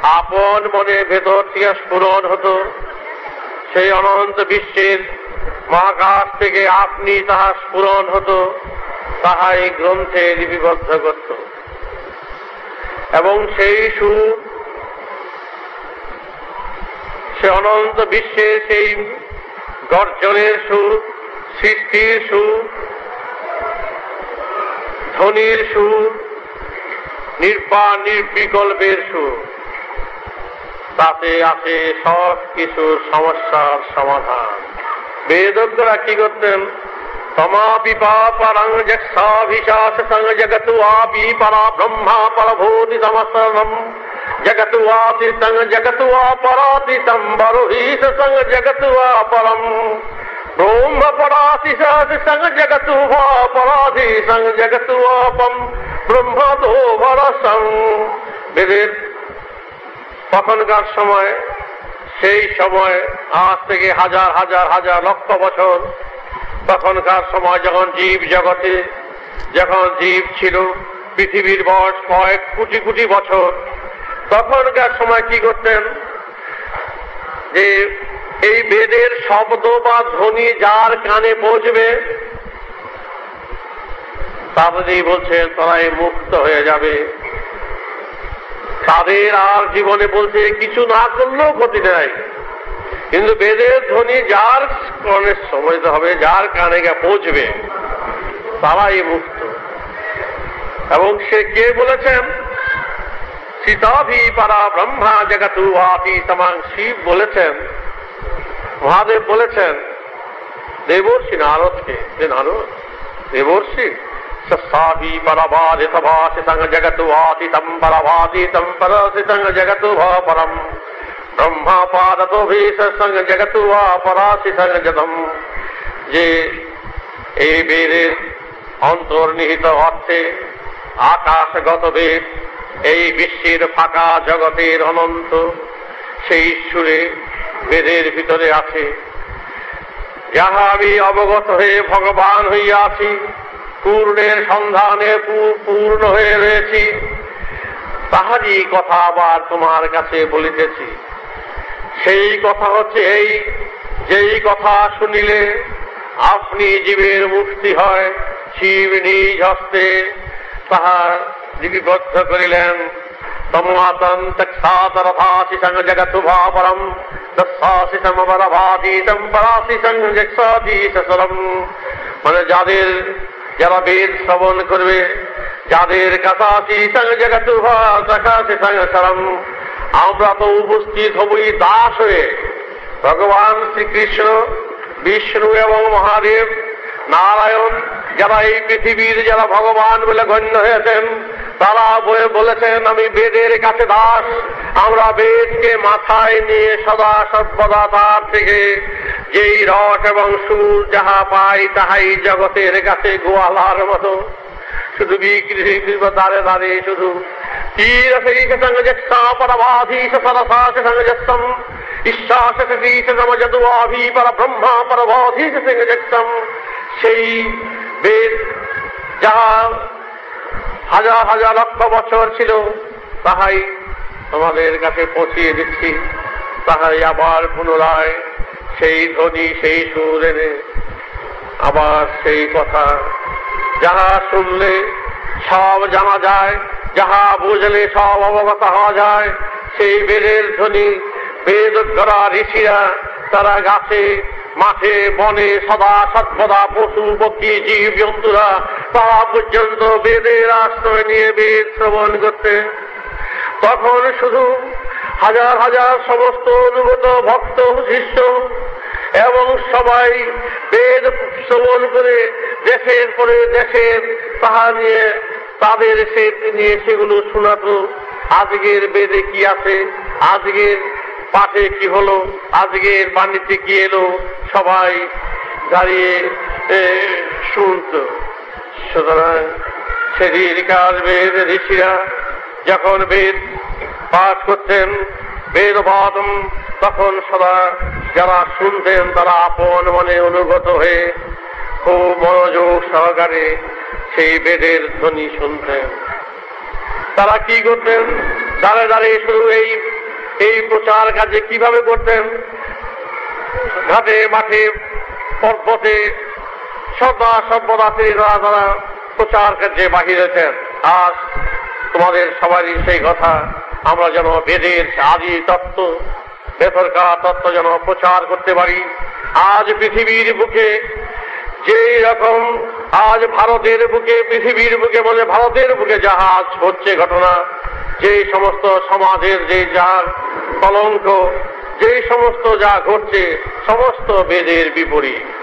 আপন মনে ভেতর থেকে স্ফুরণ হতো। সেই অনন্ত বিশ্বের মহাকাশ থেকে আপনি তাহা স্ফুরণ হতো, তাহাই গ্রন্থে লিপিবদ্ধ করত। এবং সেই সুর, সে অনন্ত বিশ্বের সেই গর্জনের সুর, সৃষ্টির সুর, ধ্বনির সুর, নির্বিকল্পের সুর, তাতে আছে সব কিছুর সমস্যার সমাধান। বেদজ্ঞরা কি করতেন? তমাপি পারং যক্ষাভিশাস সং জগতু আপি পরা ব্রহ্মা পরভূতি সমস্তম জগতু আপি সং জগতু আপরাতি সম্বরোহিত সং জগতু আপরম ব্রহ্ম পরাশিশাস সং জগতু পরাধি সং জগতু আপম ব্রহ্মতো ভরসং। বেদের তখনকার সময়, সেই সময় আজ থেকে হাজার হাজার হাজার লক্ষ বছর, তখনকার সময় যখন জীব জগতে, যখন জীব ছিল, পৃথিবীর বয়স কয়েক কোটি কোটি বছর, তখনকার সময় কি করতেন? যে এই বেদের শব্দ বা ধ্বনি যার কানে পৌঁছবে, তাদেরই বলছেন তারাই মুক্ত হয়ে যাবে। তাদের আর জীবনে বলছে কিছু না করলেও ক্ষতি নেই, কিন্তু বেদের ধ্বনি যার কানে সময় হবে, যার কানে পৌঁছবে, তারাই মুক্ত। এবং সে কে বলেছেন? সীতাভি পারা ব্রহ্মা জগতু আপি সমাং। শিব বলেছেন, মহাদেব বলেছেন দেবর্ষি নারদকে, যে নারদ দেবর্ষি সস্তাভি পরবাদিত ভাষিতং জগতু আতিতম পরবাদিতম পরসিতং জগতু পরম ব্রহ্মা পাদতো ভীষং জগতু পরাশিতং জতম। যে এই বেদের অন্তর্নিহিত অর্থে আকাশগত বেদ, এই বিশ্বের ফাঁকা জগতের অনন্ত সেই সুরে বেদের ভিতরে আছে। যাহা আমি অবগত হয়ে ভগবান হইয়াছি, পূর্ণের সন্ধানে পূর্ণ হয়ে রয়েছি, তাহারই কথা আবার তোমার কাছে বলিতেছি। সেই কথা হচ্ছে এই, যেই কথা শুনিলে আপনি জীবের মুক্তি হয়। শিব নিজ হস্তে তাহা লিপিবদ্ধ করিলেন। তমাতং তৎসাতরথাসিসং জগতু ভাপরম তৎসাসিসং পরভাতীতং পরাসিসং জগসাধীশরম। মানে যারা বেদ শ্রবণ করবে, যাদের কাছাসিসং জগতু ভাসাসিসং সরম। আমরা তো উপস্থিত হবই দাস হয়ে। ভগবান শ্রীকৃষ্ণ, বিষ্ণু এবং মহাদেব, নারায়ণ, যারা এই পৃথিবীর যারা ভগবান বলে গণ্য হয়েছেন, তারা বলেছেন আমি বেদের কাছে দাস। আমরা বেদকে মাথায় নিয়ে সদা সর্বদা তার থেকে যেই রস এবং সুর যাহা পাই, তাহাই জগতের কাছে গোয়ালার মতো শুধু বিক্রি দাঁড়ে দাঁড়িয়ে শুধু সেই বেদ যাহা হাজার হাজার লক্ষ বছর ছিল, তাহাই আমাদের কাছে পৌঁছিয়ে দিচ্ছি। তাহাই আবার পুনরায় সেই ধ্বনি, সেই সুর এনে আবার সেই কথা যাহা শুনলে সব জানা যায়, যাহা বুঝলে সব অবগত হওয়া যায়, সেই বেদের ধ্বনি বেদজ্ঞরা ঋষিরা তারা গাছে মাঠে বনে সদা সর্বদা পশু পক্ষী জীব জন্তুরা তারা পর্যন্ত বেদের আশ্রয় নিয়ে বেদ শ্রবণ করতে। তখন শুধু হাজার হাজার সমস্ত অনুগত ভক্ত শিষ্য এবং সবাই বেদ শ্রবণ করে দেশের পরে দেশের তাহা নিয়ে তাদের সে নিয়ে সেগুলো শোনাতো। আজকের বেদে কি আছে, আজকের পাঠে কি হলো, আজকের বাণীতে কি এলো, সবাই দাঁড়িয়ে শুনত। সুতরাং সেদিনকার বেদ ঋষিরা যখন বেদ পাঠ করতেন, বেদ বাদম, তখন সদা যারা শুনতেন তারা আপন মনে অনুগত হয়ে খুব মনোযোগ সহকারে সেই বেদের ধ্বনি শুনতেন। তারা কি করতেন? দাঁড়ে দাঁড়িয়ে শুধু এই এই প্রচার কাজে কিভাবে করতেন? ঘাটে মাঠে পর্বতে সর্বদা তারা প্রচার কাজে বাহিরেছেন। আজ তোমাদের সবারই সেই কথা, আমরা যেন বেদের আদি তত্ত্ব, ভেতরকার তত্ত্ব যেন প্রচার করতে পারি। আজ পৃথিবীর বুকে যে রকম, আজ ভারতের বুকে, পৃথিবীর বুকে বলে ভারতের বুকে জাহাজ হচ্ছে ঘটনা, যে সমস্ত সমাজের যে যা কলঙ্ক, যে সমস্ত যা ঘটছে সমস্ত বেদের বিপরীত।